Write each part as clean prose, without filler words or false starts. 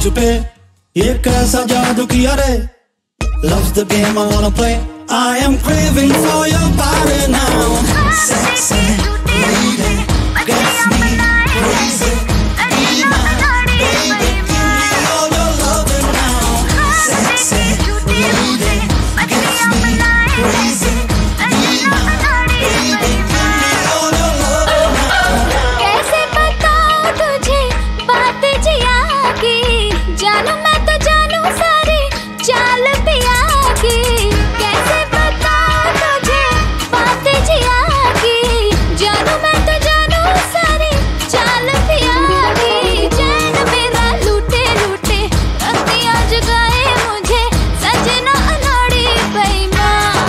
पे ये कैसा जादू किया रे। Love's the game I wanna play. I am craving for your body now. Sexy lady gets me crazy. Be my baby, give me all your loving now. Sexy lady gets me crazy. Be my baby, give me all your loving now. कैसे बताऊं तुझे बात जिया की, जानू मैं तो जानू सारी चाल पिया की। कैसे बताऊं तुझे बात जिया की, जानू मैं तो जानू सारी चाल पिया की। चैन मेरा लूटे लूटे रतियां जगाए मुझे सजना अनाड़ी बेईमान।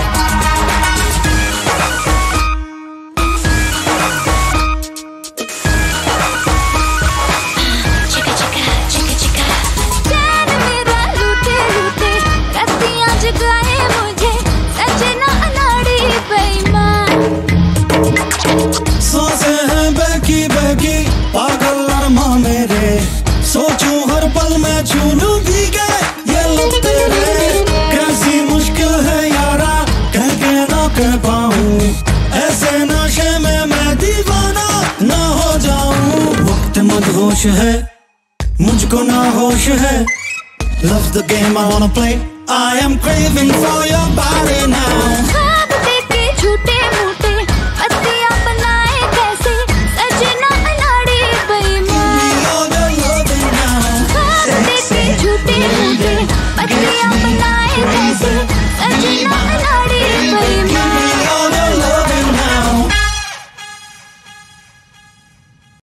चिका चिका चिका चिका चैन मेरा लूटे लूटे रतियां जगाए मुझे सजना अनाड़ी बेईमान। सांसें हैं बहकी बहकी पागल अरमा मेरे, सोचूं हर पल मैं छू लूं भीगे ये लब तेरे। कैसी मुश्किल है यारा कह के ना कह पाऊं, ऐसे नशे में मैं दीवाना ना हो जाऊं। वक्त मदहोश है मुझको ना होश है। Love's the game I wanna play. I am craving for your body now.